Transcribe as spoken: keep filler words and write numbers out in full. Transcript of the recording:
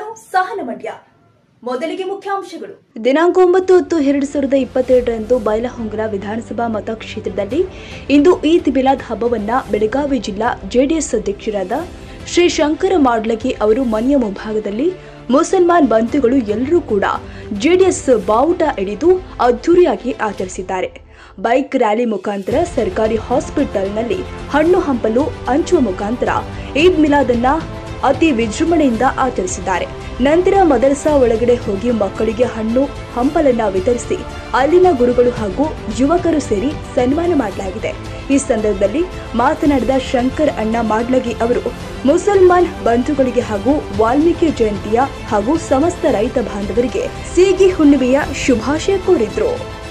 ಸಹನ ಮಂಡ್ಯ. ಮೊದಲಿಗೆ ಮುಖ್ಯಾಂಶಗಳು. ದಿನಾಂಕ ಒಂಬತ್ತು ಹತ್ತು ಎರಡು ಸಾವಿರದ ಇಪ್ಪತ್ತೆರಡರಂದು ಬೈಲಹೊಂಗಲ ವಿಧಾನಸಭಾ ಮತಕ್ಷೇತ್ರದಲ್ಲಿ ಇಂದು ಈದ್ ಮಿಲಾದ್ ಹಬ್ಬವನ್ನ ಬೆಳಗಾವಿ ಜಿಲ್ಲಾ ಜೆಡಿಎಸ್ ಅಧ್ಯಕ್ಷರಾದ ಶ್ರೀ ಶಂಕರ ಮಾಡ್ಲಗಿ ಅವರು ಮನೆಯ ಮುಂಭಾಗದಲ್ಲಿ ಮುಸಲ್ಮಾನ್ ಬಂಧುಗಳು ಎಲ್ಲರೂ ಕೂಡ ಜೆಡಿಎಸ್ ಬಾವುಟ ಹಿಡಿದು ಅದ್ದೂರಿಯಾಗಿ ಆಚರಿಸಿದ್ದಾರೆ. ಬೈಕ್ ರ್ಯಾಲಿ ಮುಖಾಂತರ ಸರ್ಕಾರಿ ಹಾಸ್ಪಿಟಲ್ನಲ್ಲಿ ಹಣ್ಣು ಹಂಪಲು ಹಂಚುವ ಮುಖಾಂತರ ಈದ್ ಮಿಲಾದ್ ಅನ್ನ ಅತಿ ವಿಜೃಂಭಣೆಯಿಂದ ಆಚರಿಸಿದ್ದಾರೆ. ನಂತರ ಮದರಸಾ ಒಳಗಡೆ ಹೋಗಿ ಮಕ್ಕಳಿಗೆ ಹಣ್ಣು ಹಂಪಲನ್ನ ವಿತರಿಸಿ ಅಲ್ಲಿನ ಗುರುಗಳು ಹಾಗೂ ಯುವಕರು ಸೇರಿ ಸನ್ಮಾನ ಮಾಡಲಾಗಿದೆ. ಈ ಸಂದರ್ಭದಲ್ಲಿ ಮಾತನಾಡಿದ ಶಂಕರ್ ಅಣ್ಣ ಮಾಡ್ಲಗಿ ಅವರು ಮುಸಲ್ಮಾನ್ ಬಂಧುಗಳಿಗೆ ಹಾಗೂ ವಾಲ್ಮೀಕಿ ಜಯಂತಿಯ ಹಾಗೂ ಸಮಸ್ತ ರೈತ ಬಾಂಧವರಿಗೆ ಸೀಗಿ ಹುಣ್ಣಿಮೆಯ ಶುಭಾಶಯ ಕೋರಿದ್ರು.